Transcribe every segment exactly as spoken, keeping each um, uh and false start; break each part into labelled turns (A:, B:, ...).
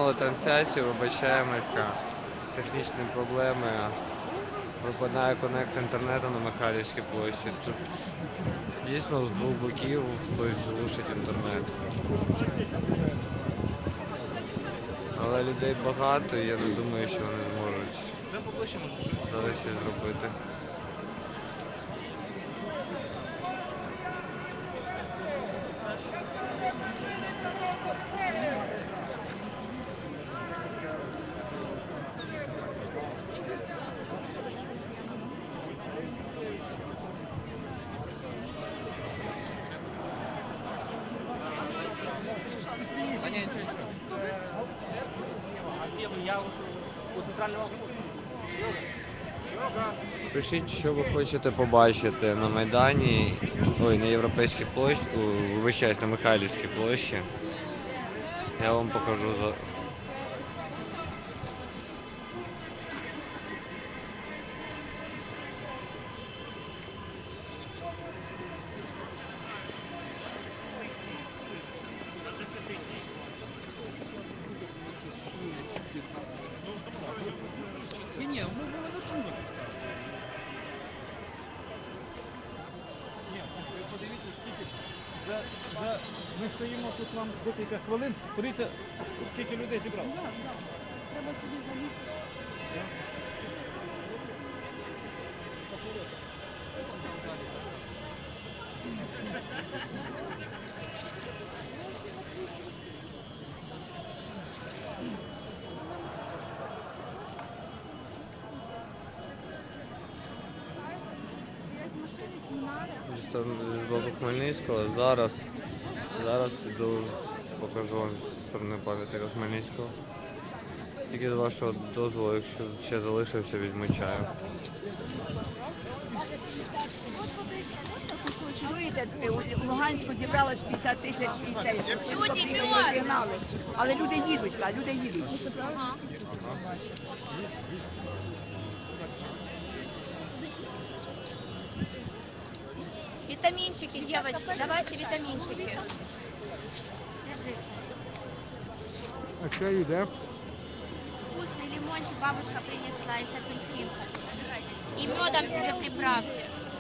A: затримали трансляцію, вибачаємося з технічними проблемами. Випадає коннект інтернету на Михайлівській площі. Тут дійсно з двох боків хтось глушить інтернет. Але людей багато і я не думаю, що вони зможуть зараз щось зробити. Пишіть, що ви хочете побачити на Майдані, ой, на Європейській площі, вибачаюсь, на Михайлівській площі. Я вам покажу за...
B: Ні, ми були на шумі. Ні, подивіться, скільки. За, за... Ми стоїмо тут вам декілька хвилин. Подивіться, скільки людей зібрало. Так, так. Треба сюди залізти. Там з боку Хмельницького. Зараз, зараз піду, покажу вам зі сторони пам'ятника Хмельницького. Тільки з вашого дозволу, якщо ще залишився, візьму чаю.
C: Чуєте, у Луганську зібралось п'ятдесят тисяч людей. Люди розігнали. Але люди їдуть, так, люди їдуть. Ага.
D: Витаминчики, девочки, давайте витаминчики. Держите.
B: А що йде?
D: Вкусный лимончик бабушка принесла из апельсинка. И медом себе приправьте.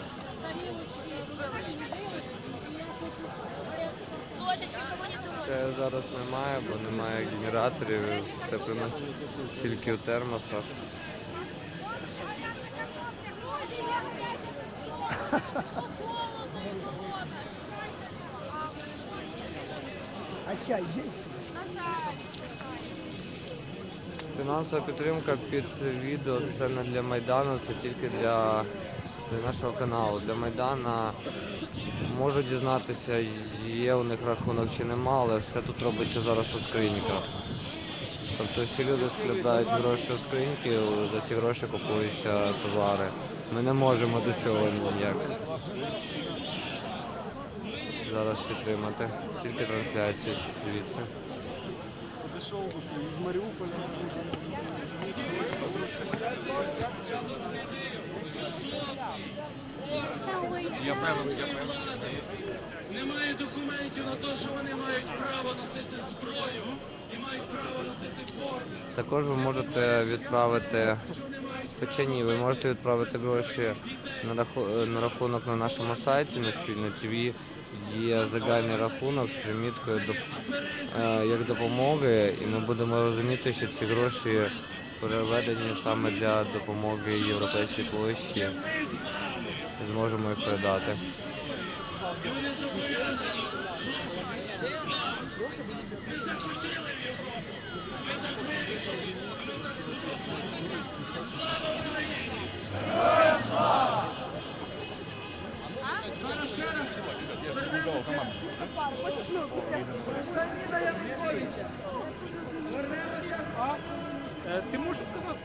D: Ложечки кого-нибудь.
A: Це зараз немає, бо немає генераторів. Це приносить тільки у термосах.
C: А чай є?
A: Фінансова підтримка під відео це не для Майдану, це тільки для, для нашого каналу. Для Майдана можуть дізнатися, є у них рахунок чи нема, але все тут робиться зараз у скриньках. Тобто всі люди складають гроші у скриньки, за ці гроші купуються товари. Ми не можемо до цього ніяк зараз підтримати, тільки трансляції звідси.
B: Подійшов з Маріуполя.
E: Я певен, я певен. Немає документів на те, що вони мають право носити зброю і мають право носити форму.
A: Також ви можете відправити, хоча ні, ви можете відправити гроші на, раху... на рахунок на нашому сайті, на Спільне ТВ. Є загальний рахунок з приміткою доп... е, як допомоги, і ми будемо розуміти, що ці гроші переведені саме для допомоги Європейській площі. Зможемо їх передати.
B: Ти можеш сказати?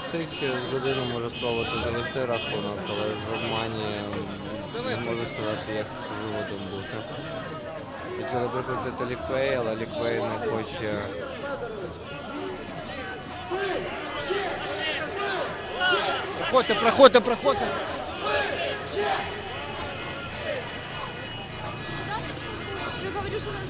A: встиг, через годину може спробувати завести рахунок, але ж в обмані не можу сказати, як з виводом бути. Хотіли прикрутити ліквей, але ліквей не хоче.
B: Проходьте, проходьте, проходьте.
D: Я говорю, что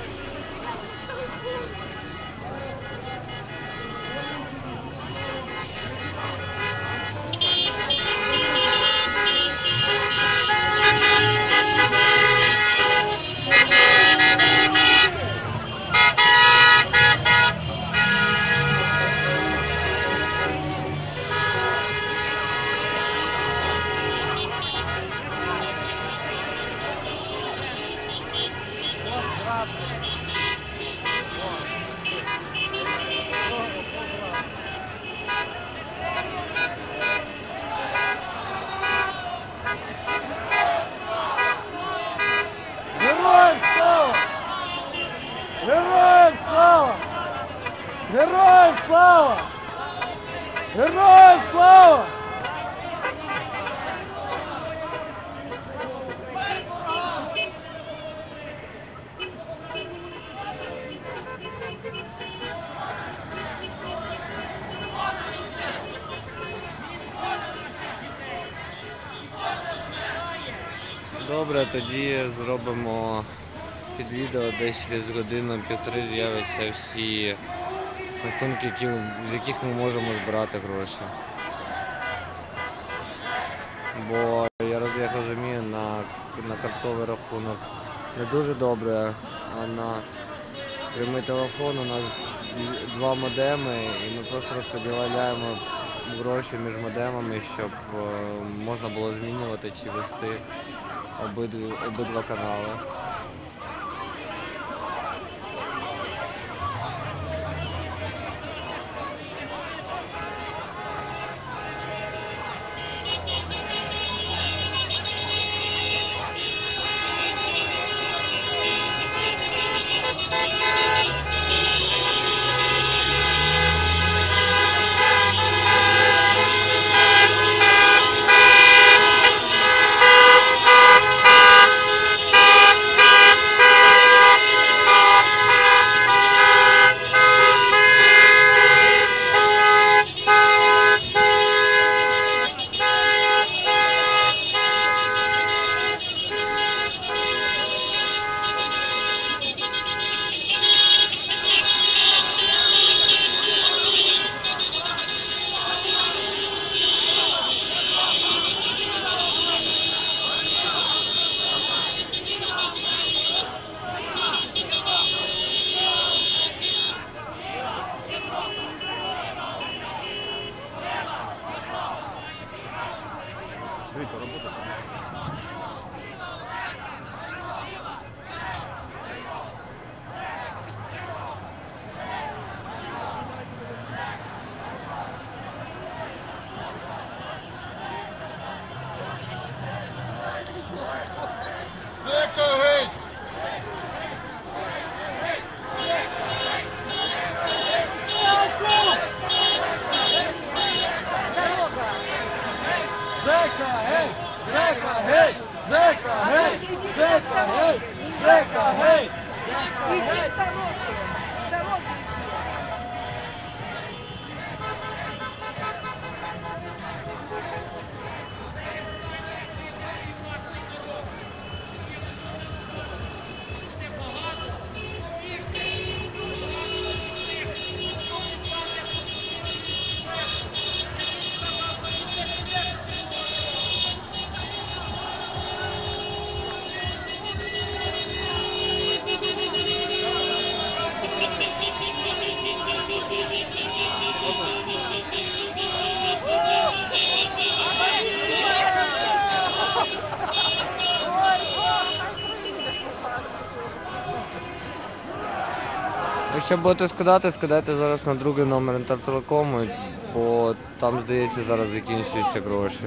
B: Героям слава! Героям слава! Героям слава! Героям слава!
A: Добре, тоді зробимо під відео, десь через годину-півтори з'являться всі рахунки, які, з яких ми можемо збирати гроші. Бо я роз- як розумію, на, на картковий рахунок не дуже добре, а на прямий телефон у нас дві- два модеми, і ми просто розподіляємо гроші між модемами, щоб е, можна було змінювати чи вести обидві, обидва канали.
B: Зека, гей! Зека, гей! Зека, гей! Зека, гей! Зека, гей!
C: Иди с дороги, с дороги.
A: Якщо будете скидати, скидайте зараз на другий номер Інтертелекому, бо там, здається, зараз закінчуються гроші.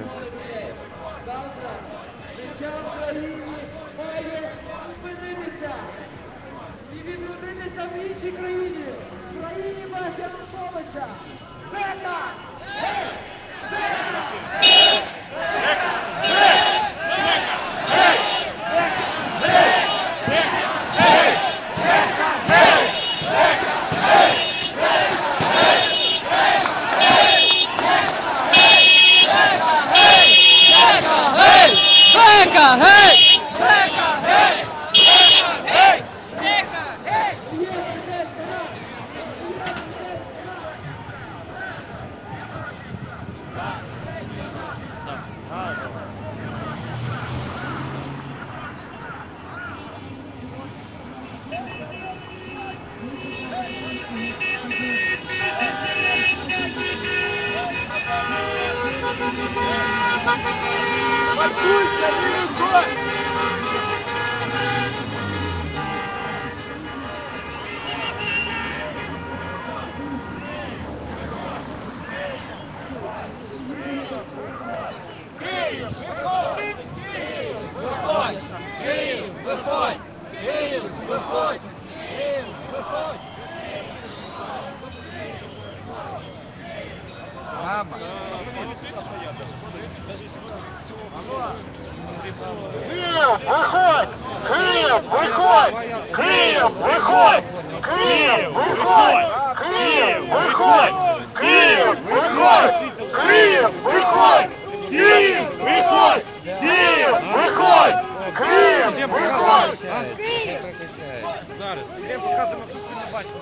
B: І відродитися в іншій країні, в країні Вася Януковича. Зека! Зараз, йдемо покажемо, тут ми не бачимо.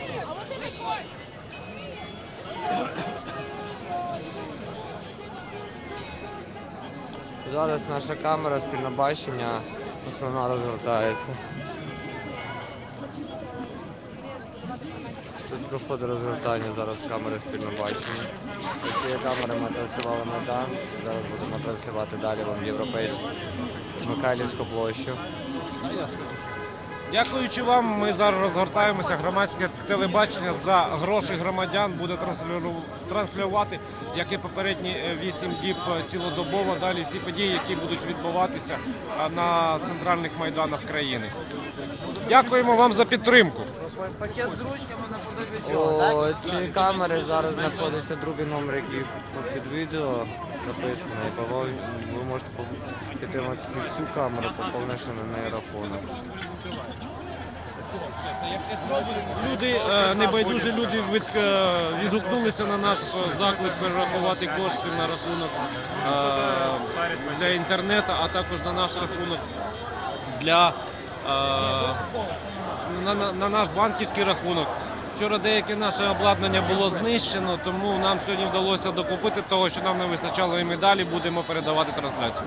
A: Зараз наша камера спільне бачення основна розгортається. Тут проходить розгортання зараз камери спільне бачення. Цієї камери ми транслювали Майдан, зараз будемо транслювати далі вам європейську Михайлівську площу.
B: Дякуючи вам, ми зараз розгортаємося. Громадське телебачення за гроші громадян буде транслювати, як і попередні вісім діб цілодобово, далі всі події, які будуть відбуватися на центральних майданах країни. Дякуємо вам за підтримку.
C: Пакет з ручками наподобі цього,
A: У цієї камери зараз знаходиться другий номер, який під відео написано. І того ви можете підтримати цю камеру, поповнивши на неї рахунок.
B: Люди, е, небайдужі люди від, е, відгукнулися на наш заклик перерахувати кошти на рахунок е, для інтернету, а також на наш рахунок для е, на, на, на наш банківський рахунок. Вчора деяке наше обладнання було знищено, тому нам сьогодні вдалося докупити того, що нам не вистачало, і ми далі будемо передавати трансляцію.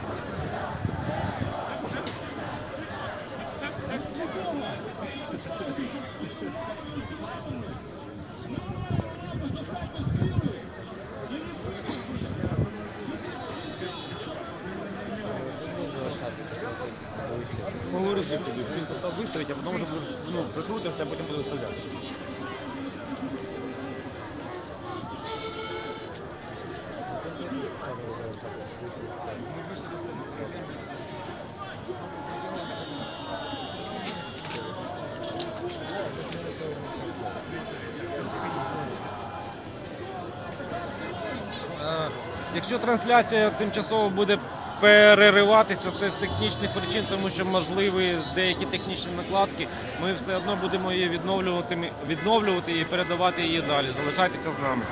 F: Могу розбити, він просто виставить, а потім вже буде, ну, прикрутився, а потім буде виставляти.
B: Е, Якщо трансляція тимчасово буде перериватися, це з технічних причин, тому що можливі деякі технічні накладки, ми все одно будемо її відновлювати, відновлювати і передавати її далі. Залишайтеся з нами.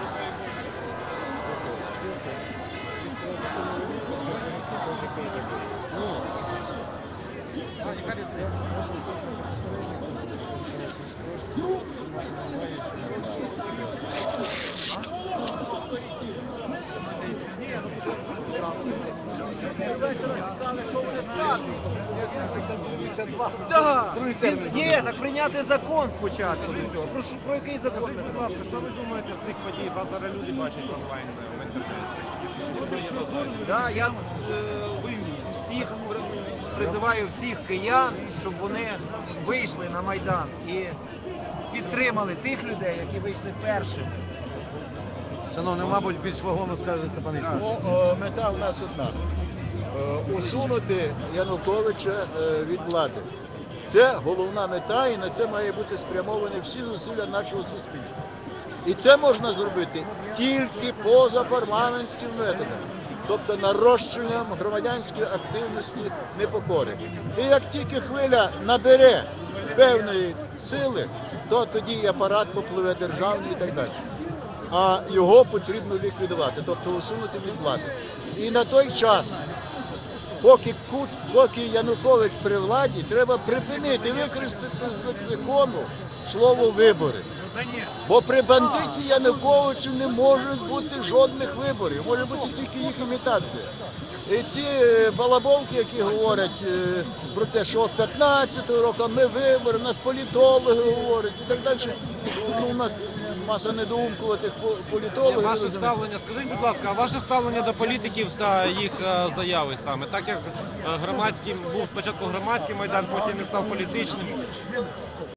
G: Да. Ні, так прийняти закон спочатку до цього. Про, що- про який закон?
B: Скажіть, будь ласка, що ви думаєте з цих подій? Вас зараз люди бачать онлайн в інтернеті.
G: Да, я е, всіх призиваю всіх киян, щоб вони вийшли на Майдан і підтримали тих людей, які вийшли першими.
F: Шановний, мабуть, більш вагомо скажеться пане.
H: Ну, мета в нас одна. Е, Усунути Януковича е, від влади. Це головна мета, і на це має бути спрямовані всі зусилля нашого суспільства. І це можна зробити тільки позапарламентським методом, тобто нарощенням громадянської активності непокори. І як тільки хвиля набере певної сили, то тоді і апарат попливе державний і так далі. А його потрібно ліквідувати, тобто усунути від влади. І на той час, поки, поки Янукович при владі, треба припинити використати з лексикону слово «вибори». Бо при бандиті Януковичу не може бути жодних виборів, може бути тільки їх імітація. І ці балаболки, які говорять про те, що от п'ятнадцятого року ми вибори, нас політологи говорять і так далі. Ну, у нас маса недоумкуватих політологів.
F: Ваше ставлення, скажіть, будь ласка, а ваше ставлення до політиків та їх е, заяви саме? Так як е, громадський, був спочатку громадський Майдан, потім і став політичним.